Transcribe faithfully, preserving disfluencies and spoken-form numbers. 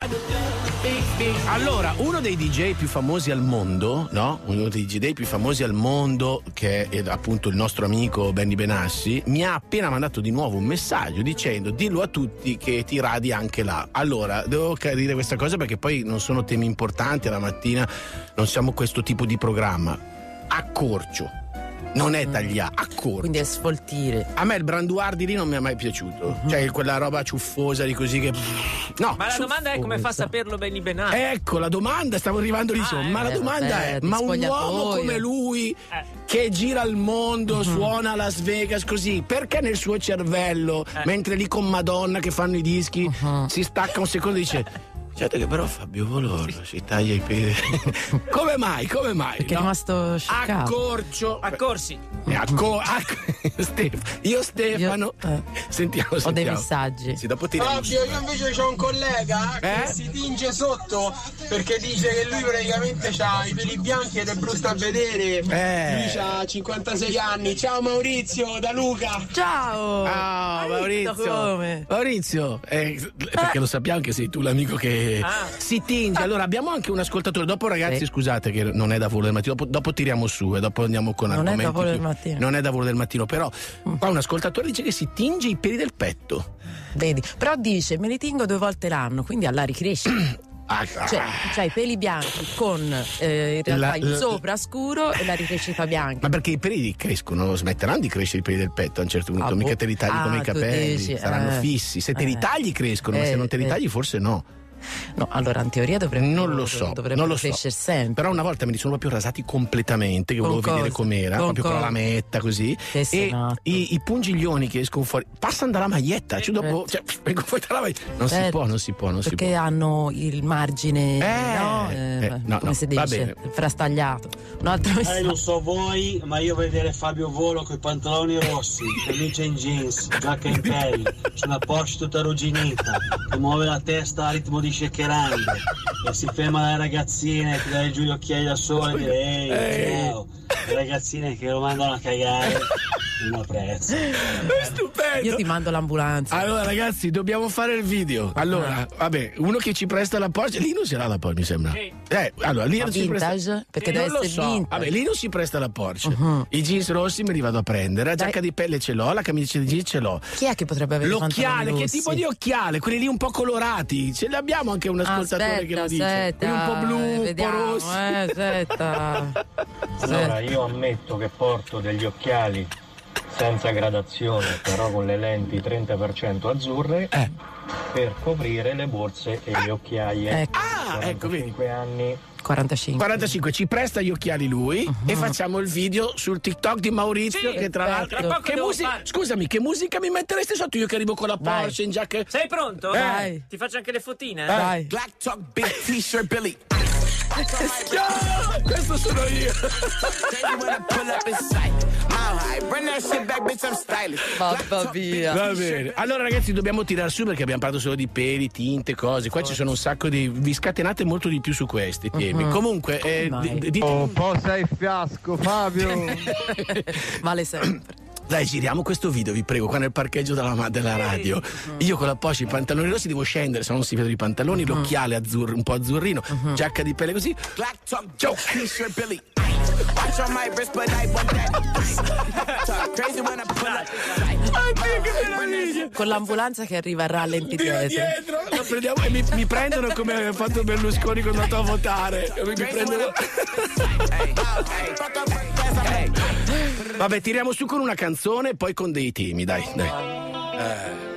Allora, uno dei D J più famosi al mondo, no? Uno dei D J più famosi al mondo, che è appunto il nostro amico Benny Benassi, mi ha appena mandato di nuovo un messaggio dicendo: dillo a tutti che ti radi anche là. Allora, devo dire questa cosa perché poi non sono temi importanti, alla mattina non siamo questo tipo di programma. Accorcio. Non è tagliato, accorto. Quindi è sfoltire. A me il branduardi lì non mi è mai piaciuto. Uh-huh. Cioè quella roba ciuffosa di così che. No. Ma la domanda è come fa a saperlo Benny Benassi? Ecco, la domanda, stavo arrivando lì su. Ah, ma eh, la domanda vabbè, è: ma un uomo come lui eh. che gira il mondo, uh-huh. suona a Las Vegas così, perché nel suo cervello, eh. mentre lì con Madonna che fanno i dischi, uh-huh. si stacca un secondo e dice: certo che però Fabio Voloro si taglia i piedi. Come mai? Come mai? Perché no? è rimasto scioccato. Accorcio. Accorsi. Acco, acco, Stef- io Stefano. Io, eh. Sentiamo, sentiamo. Ho dei messaggi. Sì, dopo ti Fabio, io invece ho un collega che eh? si tinge sotto perché dice che lui praticamente ha i peli bianchi ed è brutto a vedere. Eh. Lui ha cinquantasei anni. Ciao Maurizio, da Luca. Ciao. Ciao Maurizio. Come? Maurizio, eh, perché lo sappiamo che sei tu l'amico che ah. si tinge. Allora abbiamo anche un ascoltatore. Dopo ragazzi, sì. scusate che non è da volo del mattino. Dopo, dopo tiriamo su e dopo andiamo con non argomenti. Non è da volo del mattino. Non è da volo del mattino, però qua un ascoltatore dice che si tinge i peli del petto. Vedi, però dice me li tingo due volte l'anno, quindi alla ricresce. Ah, cioè, c'hai i peli bianchi con eh, in realtà la, il la, sopra scuro e la ricrescita bianca. Ma perché i peli crescono, smetteranno di crescere i peli del petto a un certo punto, ah, mica te li tagli ah, come i capelli, dici, saranno eh, fissi. Se te li tagli crescono, eh, ma se non te li tagli eh. forse no. No, allora in teoria dovrebbe non lo so, dovrebbe non lo crescere so. sempre. Però una volta me li sono proprio rasati completamente, che con volevo cosa? vedere com'era, con proprio cosa? con la lametta così. Che e i, i pungiglioni che escono fuori passano dalla maglietta, cioè dopo cioè, fuori dalla maglietta. Non certo. si può, non si può, non perché si può. hanno il margine eh, no, eh, eh, no, come no, si dice, frastagliato. Un altro eh, non so voi, ma io vedere Fabio Volo con i pantaloni rossi, camicia in jeans, giacca in pelle, su una Porsche tutta arrugginita, che muove la testa a ritmo di shakerando e si ferma dalle ragazzine, ti dai giù gli occhiali da sole e dire ehi, Ehi. ciao, le ragazzine che lo mandano a cagare non apprezzo. È stupendo. Io ti mando l'ambulanza. Allora ragazzi, dobbiamo fare il video. Allora, ah. vabbè, uno che ci presta la Porsche, lì non ce l'ha la Porsche, mi sembra. Sì. Eh, allora, lì non si vintage? presta. Perché eh, deve non lo essere so. vintage. Vabbè, lì non si presta la Porsche. Uh-huh. I jeans rossi me li vado a prendere, la Dai. giacca di pelle ce l'ho, la camicia di jeans ce l'ho. Chi è che potrebbe avere l'occhiale? Che rossi? tipo di occhiale? Quelli lì un po' colorati. Ce l'abbiamo anche un ascoltatore aspetta, che lo dice. Aspetta, quelli un po' blu, eh, un vediamo, po' rossi. Eh, aspetta. Allora io ammetto che porto degli occhiali senza gradazione, però con le lenti trenta per cento azzurre eh. per coprire le borse e le occhiaie. Ecco. Ah, ecco, vedi. cinque anni. quarantacinque. quarantacinque, ci presta gli occhiali lui uh-huh. e facciamo il video sul TikTok di Maurizio sì, che tra l'altro tra che musica, scusami, che musica mi mettereste sotto io che arrivo con la Porsche in giacca? Sei pronto? Dai. Ti faccio anche le fotine? Dai. Black Talk Big T-shirt Billy. Questo sono io. Mamma mia. Va bene. Allora ragazzi dobbiamo tirare su perché abbiamo parlato solo di peli, tinte, cose. Qua ci sono un sacco di. Vi scatenate molto di più su questi temi. Uh-huh. Comunque eh, d- d- oh, posa il fiasco Fabio. Vale sempre. Dai, giriamo questo video, vi prego, qua nel parcheggio della, della radio. Uh-huh. Io con la Porsche, i pantaloni rossi devo scendere, se no non si vedono i pantaloni, uh-huh. l'occhiale azzurro, un po' azzurrino, uh-huh. giacca di pelle così. Black Talk Joe, T-shirt Billy. Con l'ambulanza che arriva a rallenti dietro. dietro lo prendiamo e mi, mi prendono come aveva fatto Berlusconi quando è andato a votare. Mi, mi prendono. Vabbè, tiriamo su con una canzone e poi con dei temi, dai, dai. Eh.